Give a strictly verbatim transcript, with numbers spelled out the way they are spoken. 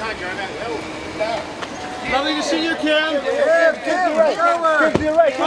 Lovely to see you, Kim. Yeah, Kim, right. Kim, you're right.